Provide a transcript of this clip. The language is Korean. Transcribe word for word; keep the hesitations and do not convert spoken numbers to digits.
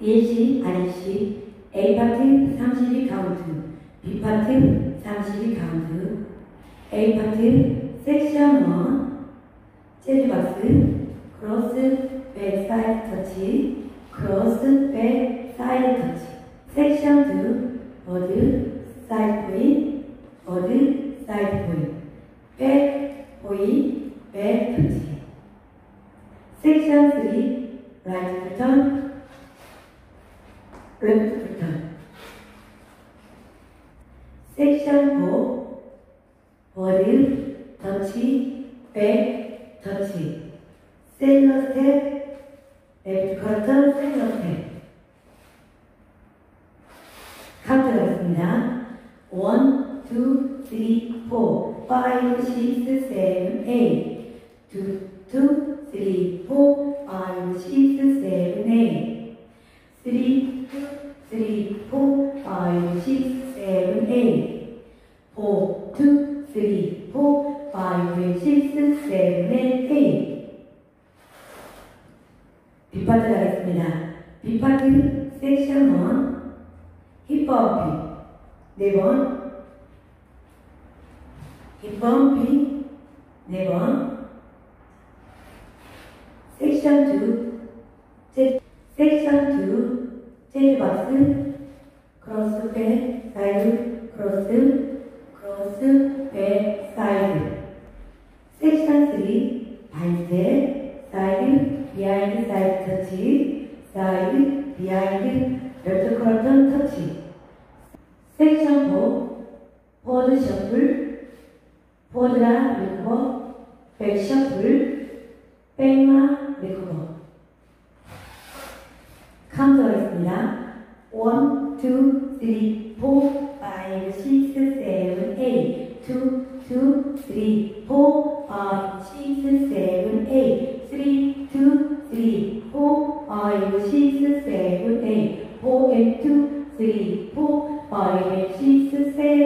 일시, 아리시, A파트 삼십이 카운트, B파트 삼십이 카운트. A파트 섹션 일, 재즈박스, 크로스 백 사이드 터치, 크로스 백 사이드 터치. 섹션 이, 어드 사이드 포인, 어드 사이드 포인, 백 포인, 백 터치. 섹션 삼, 라이트 패턴, 레프트 패턴. 섹션 사, 어드 터치, 백 터치. 셀러 스텝, 레프트 커터, 셀러 스텝. 카운트 하겠습니다. 원, 투, 쓰리, 포, 파이브, 식스, 세븐, 에잇. 투, 투, 쓰리, 포, 파이브, 식스, 세븐, 에잇. 쓰리, 투, 쓰리, 포, 파이브, 식스, 세븐, 에잇. 포, 투, 쓰리, 포, 파이브, 식스, 세븐, 에잇. B파트 가겠습니다. B파트 섹션 일, 힙업핑 네 번, 힙업핑 네 번. 섹션 이, 섹션 이, 재즈박스, 크로스 백 사이드, 크로스, 크로스 백 사이드. 섹션 삼, 반스텝, 사이드, 비하인드 사이드 터치, 사이드, 비하인드, 레프트 커튼 터치. 섹션 사, 포워드 셔플, 포워드라 리커버, 백 셔플, 백마 리커버. 카운트 하겠습니다. 원, 투, 쓰리, 포, 파이브, 식스, 세븐, 에잇. 투, 투, 쓰리, 포, 파이브, 식스, 세븐, 에잇. 쓰리, 투, 쓰리, 포, 파이브, 식스, 세븐, 에잇. 포 and two, three, four, five, six, seven,